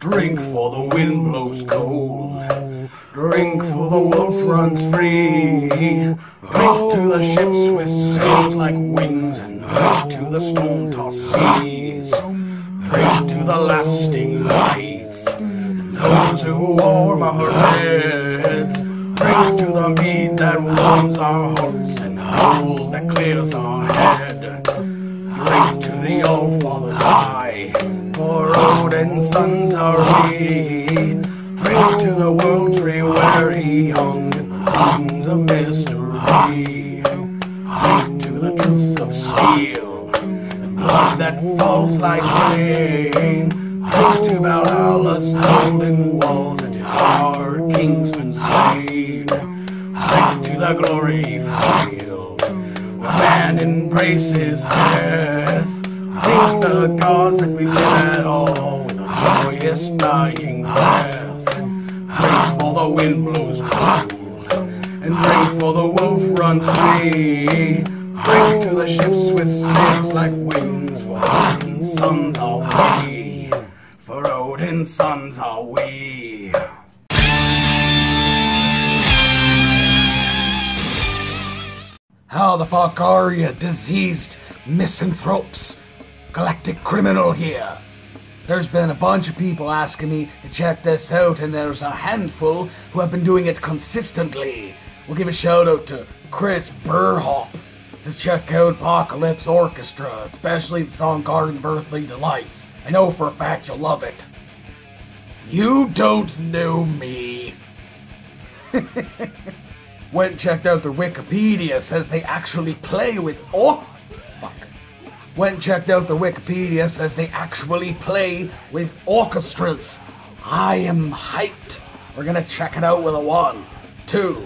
Drink for the wind blows cold. Drink for the wolf runs free. Drink to the ships with sails like wings, and drink to the storm-tossed seas. Drink to the lasting lights, and those who warm our heads. Drink to the mead that warms our hearts, and gold that clears our head. Drink to the All-Father's eye, for Odin's sons are we. Drink to the world tree where he hung in the wings of mystery. Drink to the truth of steel, and blood that falls like rain. Drink to Valhalla's golden walls, and to our kingsmen slain. Drink to the glory field, where man embraces death. Thank the gods that we live at all, with a joyous dying breath. Drink for the wind blows cold, and drink for the wolf runs free. Drink to the ships with sails like wings, for Odin's sons are we. For Odin's sons are we. How the fuck are you, diseased misanthropes? Galactic criminal here. There's been a bunch of people asking me to check this out, and there's a handful who have been doing it consistently. We'll give a shout out to Chris Burhop. Says check out Apocalypse Orchestra, especially the song Garden of Earthly Delights. I know for a fact you'll love it. You don't know me. Went and checked out their Wikipedia, says they actually play with Went and checked out their Wikipedia, says they actually play with orchestras. I am hyped. We're gonna check it out with a 1, 2.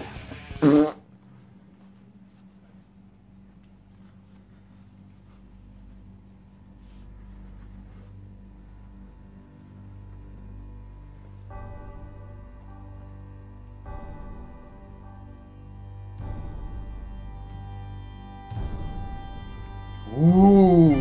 Ooh.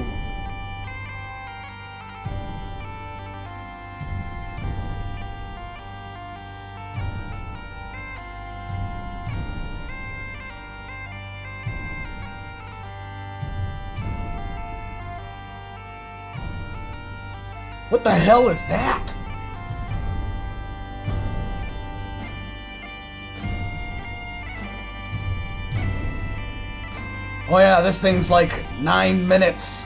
What the hell is that? Oh yeah, this thing's like 9 minutes.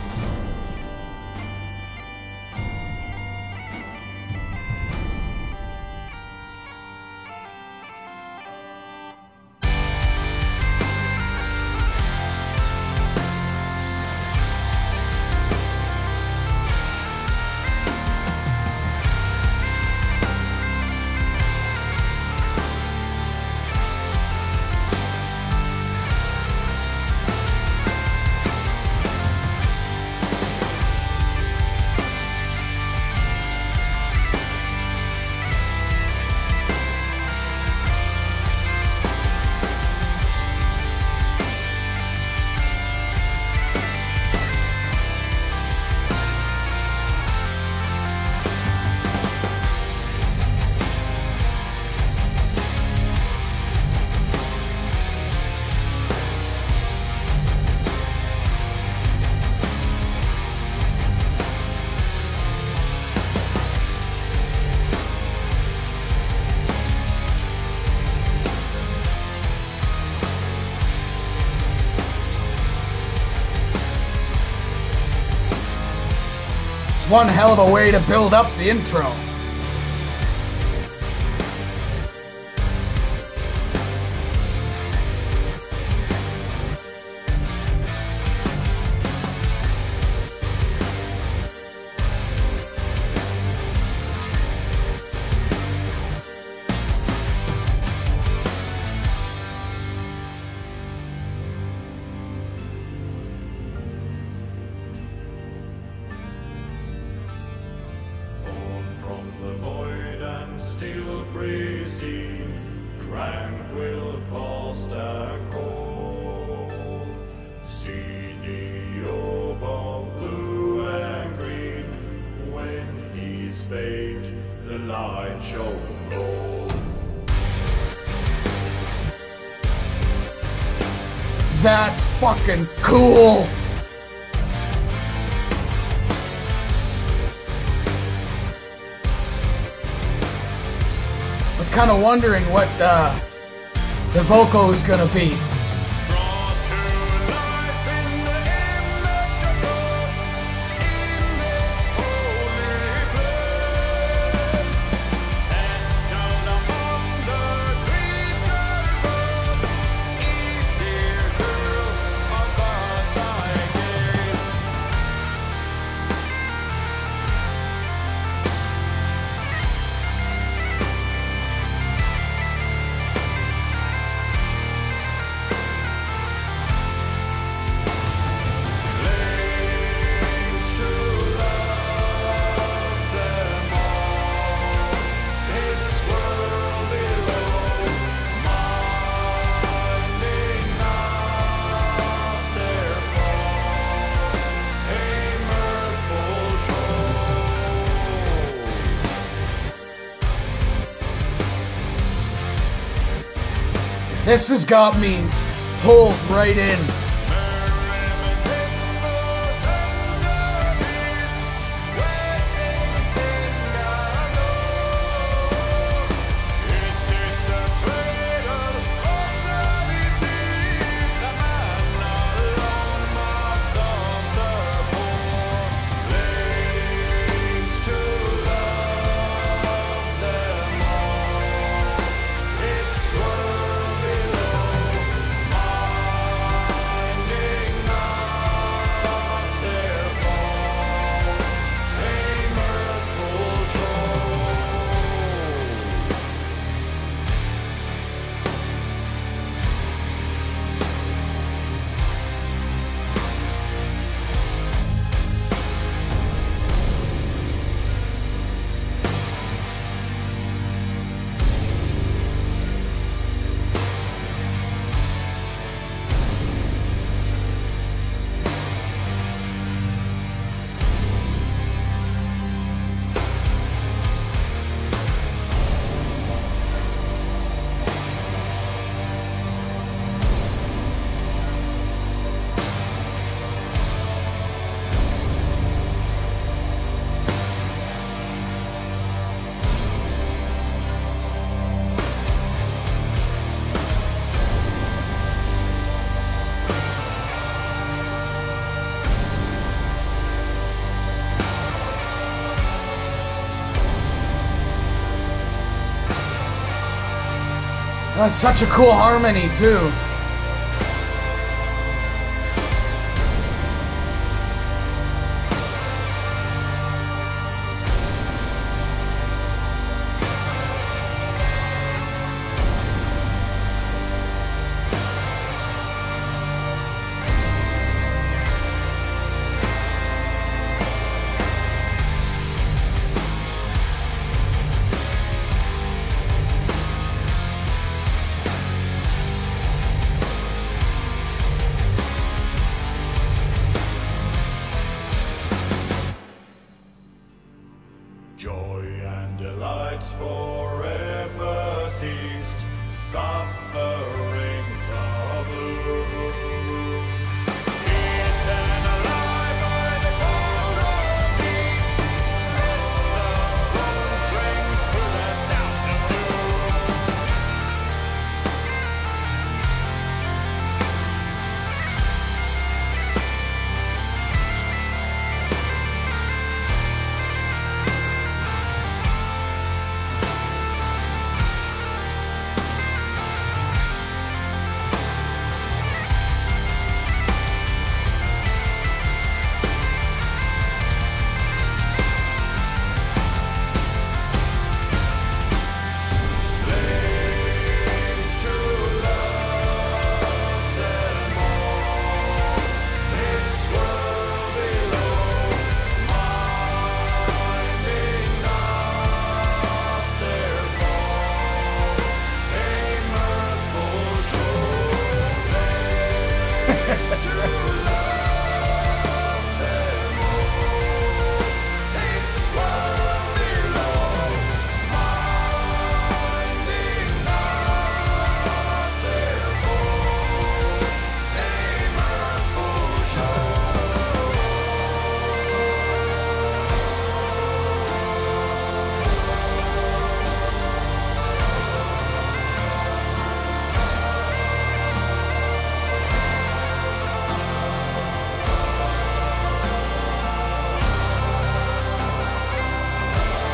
One hell of a way to build up the intro. Tranquil Falstaff cold, see the orb of blue and green when he spake light show gold. That's fucking cool! I was kind of wondering what the vocal was gonna be. Brought to life in the image of God, in this holy place. Set down among the creatures of Eve, dear girl, about thy gaze. Claims to love them all, this world below, minding not their fall, a mirthful show. This has got me pulled right in. That's such a cool harmony, too.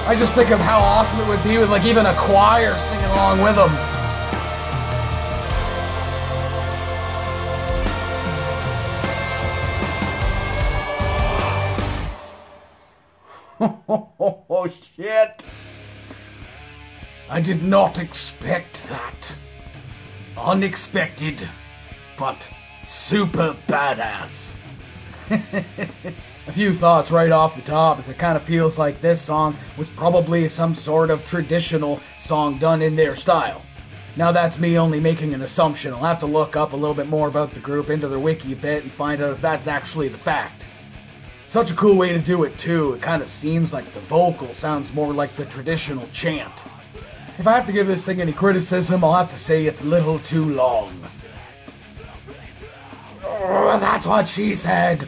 I just think of how awesome it would be with like even a choir singing along with them. Oh shit! I did not expect that. Unexpected, but super badass. A few thoughts right off the top, as it kind of feels like this song was probably some sort of traditional song done in their style. Now that's me only making an assumption. I'll have to look up a little bit more about the group, into their wiki a bit, and find out if that's actually the fact. Such a cool way to do it too. It kind of seems like the vocal sounds more like the traditional chant. If I have to give this thing any criticism, I'll have to say it's a little too long. Oh, that's what she said.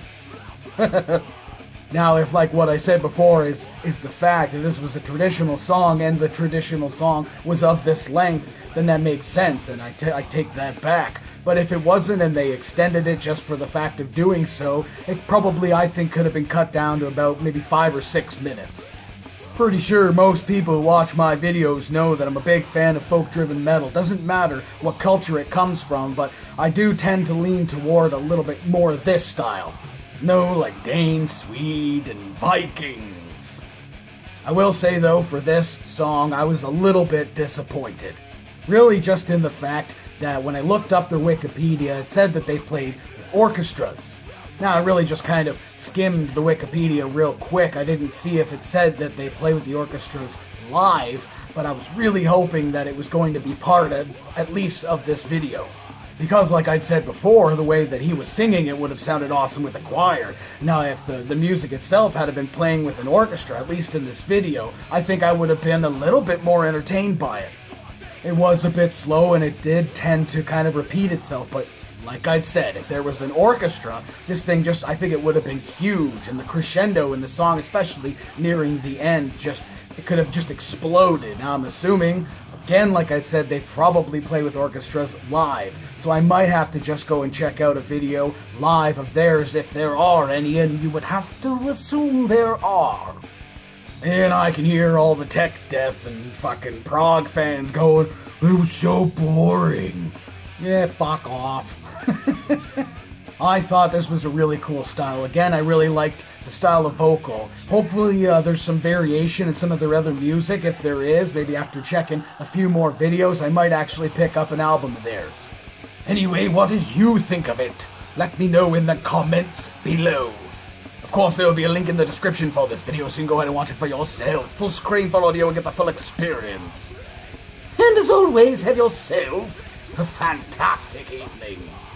Now, if like what I said before is the fact that this was a traditional song and the traditional song was of this length, then that makes sense and I take that back. But if it wasn't and they extended it just for the fact of doing so, it probably, I think, could have been cut down to about maybe 5 or 6 minutes. Pretty sure most people who watch my videos know that I'm a big fan of folk-driven metal. Doesn't matter what culture it comes from, but I do tend to lean toward a little bit more of this style. No, like Dane, Swede, and Vikings. I will say though, for this song, I was a little bit disappointed. Really just in the fact that when I looked up their Wikipedia, it said that they played with orchestras. Now, I really just kind of skimmed the Wikipedia real quick. I didn't see if it said that they play with the orchestras live, but I was really hoping that it was going to be part of, at least of this video. Because, like I'd said before, the way that he was singing, it would have sounded awesome with the choir. Now, if the music itself had been playing with an orchestra, at least in this video, I think I would have been a little bit more entertained by it. It was a bit slow, and it did tend to kind of repeat itself, but like I'd said, if there was an orchestra, this thing I think it would have been huge, and the crescendo in the song, especially nearing the end, it could have just exploded. Now, I'm assuming, again, like I said, they probably play with orchestras live, so I might have to just go and check out a video live of theirs if there are any, and you would have to assume there are. And I can hear all the tech death and fucking prog fans going, "It was so boring." Yeah, fuck off. I thought this was a really cool style. Again, I really liked the style of vocal. Hopefully there's some variation in some of their other music. If there is, maybe after checking a few more videos, I might actually pick up an album of theirs. Anyway, what did you think of it? Let me know in the comments below. Of course, there will be a link in the description for this video, so you can go ahead and watch it for yourself. Full screen for audio and get the full experience. And as always, have yourself a fantastic evening.